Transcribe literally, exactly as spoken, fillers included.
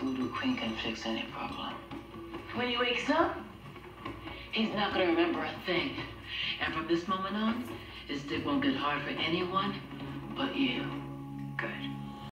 voodoo queen can fix any problem. When he wakes up, he's not gonna remember a thing. And from this moment on, his dick won't get hard for anyone but you.